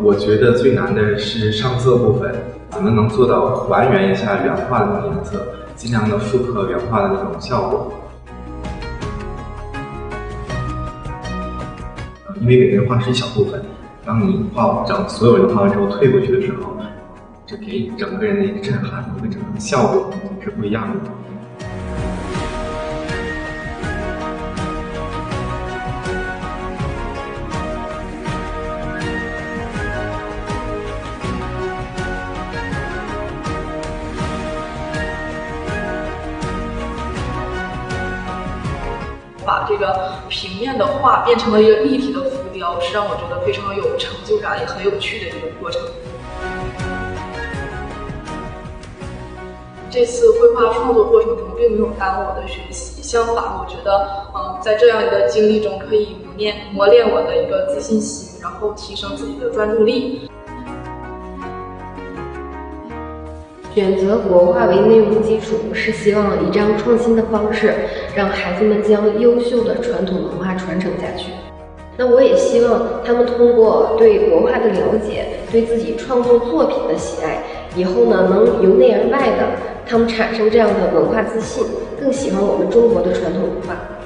我觉得最难的是上色部分，怎么能做到还原一下原画的那种颜色，尽量的复刻原画的那种效果。因为每个人画是一小部分，当你所有人画完之后退过去的时候，这给整个人的一个震撼，一个整个的效果是不一样的。 把这个平面的画变成了一个立体的浮雕，是让我觉得非常有成就感，也很有趣的一个过程。这次绘画创作过程中并没有耽误我的学习，相反，我觉得，在这样一个经历中可以磨练我的一个自信心，然后提升自己的专注力。 选择国画为内容基础，是希望以这样创新的方式，让孩子们将优秀的传统文化传承下去。那我也希望他们通过对国画的了解，对自己创作作品的喜爱，以后呢能由内而外的，他们产生这样的文化自信，更喜欢我们中国的传统文化。